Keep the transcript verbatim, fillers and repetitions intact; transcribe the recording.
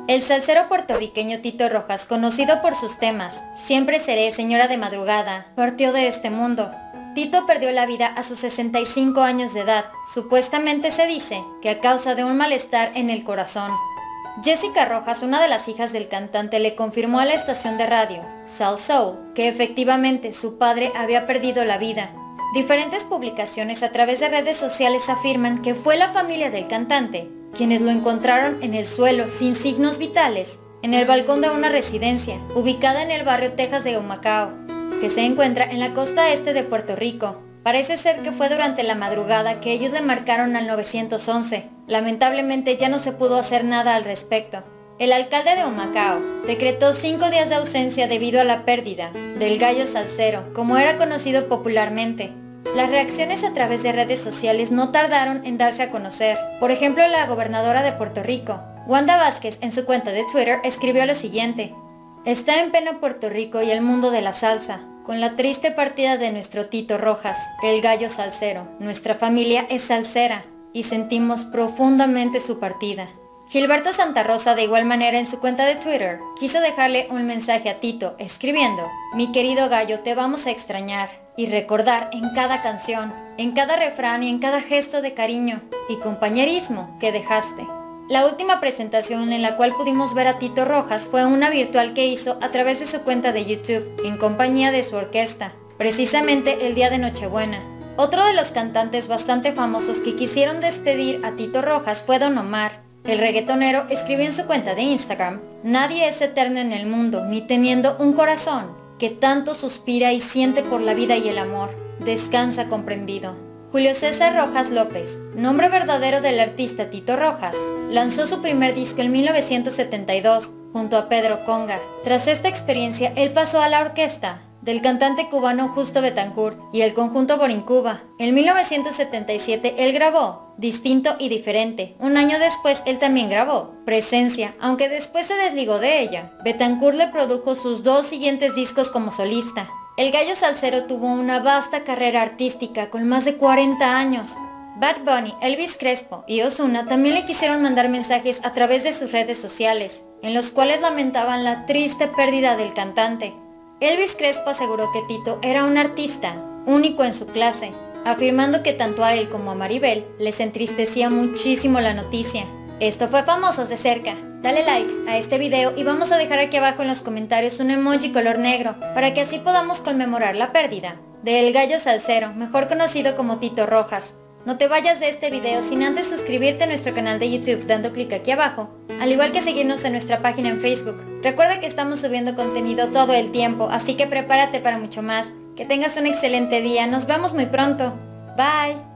El salsero puertorriqueño Tito Rojas, conocido por sus temas Siempre seré, Señora de Madrugada, partió de este mundo. Tito perdió la vida a sus sesenta y cinco años de edad. Supuestamente se dice que a causa de un malestar en el corazón. Jessica Rojas, una de las hijas del cantante, le confirmó a la estación de radio Soul Soul que efectivamente su padre había perdido la vida. Diferentes publicaciones a través de redes sociales afirman que fue la familia del cantante quienes lo encontraron en el suelo sin signos vitales en el balcón de una residencia ubicada en el barrio Texas de Humacao, que se encuentra en la costa este de Puerto Rico. Parece ser que fue durante la madrugada que ellos le marcaron al nueve once. Lamentablemente ya no se pudo hacer nada al respecto. El alcalde de Humacao decretó cinco días de ausencia debido a la pérdida del gallo salsero, como era conocido popularmente. Las reacciones a través de redes sociales no tardaron en darse a conocer. Por ejemplo, la gobernadora de Puerto Rico, Wanda Vázquez, en su cuenta de Twitter escribió lo siguiente: está en pena Puerto Rico y el mundo de la salsa, con la triste partida de nuestro Tito Rojas, el gallo salsero. Nuestra familia es salsera y sentimos profundamente su partida. Gilberto Santa Rosa, de igual manera, en su cuenta de Twitter, quiso dejarle un mensaje a Tito, escribiendo: mi querido gallo, te vamos a extrañar y recordar en cada canción, en cada refrán y en cada gesto de cariño y compañerismo que dejaste. La última presentación en la cual pudimos ver a Tito Rojas fue una virtual que hizo a través de su cuenta de YouTube, en compañía de su orquesta, precisamente el día de Nochebuena. Otro de los cantantes bastante famosos que quisieron despedir a Tito Rojas fue Don Omar. El reggaetonero escribió en su cuenta de Instagram: nadie es eterno en el mundo, ni teniendo un corazón que tanto suspira y siente por la vida y el amor. Descansa comprendido. Julio César Rojas López, nombre verdadero del artista Tito Rojas, lanzó su primer disco en mil novecientos setenta y dos, junto a Pedro Conga. Tras esta experiencia, él pasó a la orquesta del cantante cubano Justo Betancourt y el conjunto Borincuba. En mil novecientos setenta y siete él grabó Distinto y Diferente. Un año después él también grabó Presencia, aunque después se desligó de ella. Betancourt le produjo sus dos siguientes discos como solista. El gallo salsero tuvo una vasta carrera artística con más de cuarenta años. Bad Bunny, Elvis Crespo y Ozuna también le quisieron mandar mensajes a través de sus redes sociales, en los cuales lamentaban la triste pérdida del cantante. Elvis Crespo aseguró que Tito era un artista único en su clase, afirmando que tanto a él como a Maribel les entristecía muchísimo la noticia. Esto fue Famosos de Cerca. Dale like a este video y vamos a dejar aquí abajo en los comentarios un emoji color negro para que así podamos conmemorar la pérdida del gallo salsero, mejor conocido como Tito Rojas. No te vayas de este video sin antes suscribirte a nuestro canal de YouTube dando clic aquí abajo, al igual que seguirnos en nuestra página en Facebook. Recuerda que estamos subiendo contenido todo el tiempo, así que prepárate para mucho más. Que tengas un excelente día, nos vemos muy pronto. Bye.